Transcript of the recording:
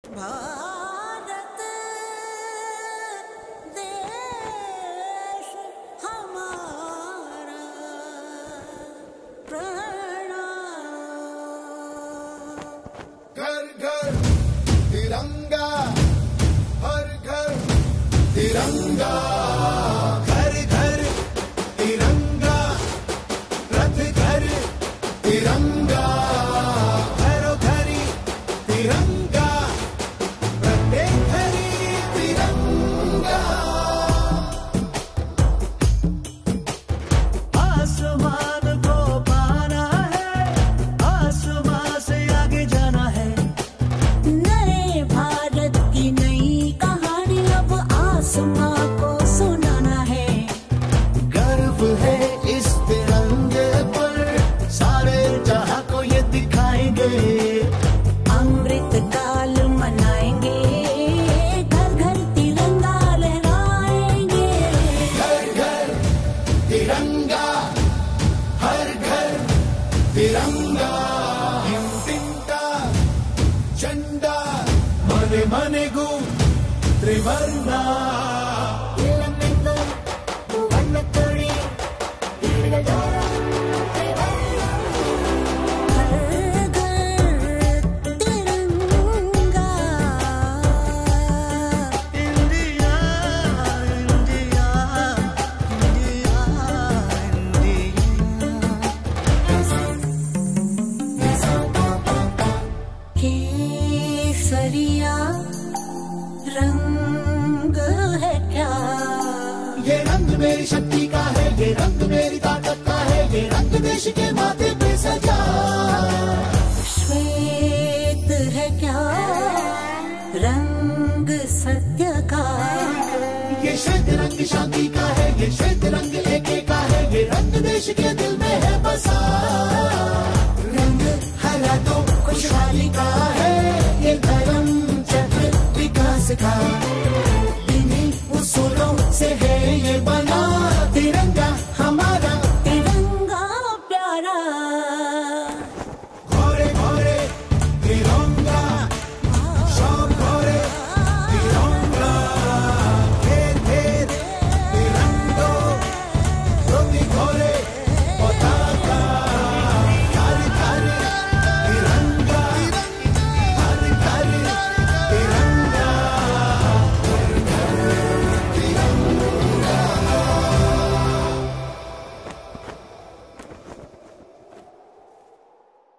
भारत देश हमारा प्रणाम। घर घर तिरंगा, हर घर तिरंगा, घर घर तिरंगा, रथ घर तिरंगा, घरों घरी तिरंगा, प्रत्येक घरी तिरंगा। आसमान को पाना है, आसमान से आगे जाना है। नए भारत की नई कहानी अब आसमां को सुनाना है। गर्व है इस तिरंगे पर, सारे जहां को ये दिखाएंगे। अमृत काल मनाएंगे, घर घर तिरंगा लहराएंगे। घर घर तिरंगा, हर घर तिरंगा, हिंदिंटा झंडा मने मने गु त्रिवर्णा। घर घर तिरंगा, इंडिया इंडिया इंडिया इंडिया। केसरिया रंग है क्या? ये रंग मेरी शक्ति का है, ये रंग मेरी ताकत का है, ये रंग देश के माथे पे सजा। श्वेत है क्या? रंग सत्य का। ये श्वेत रंग शांति का है, ये श्वेत रंग एके का है, ये रंग देश के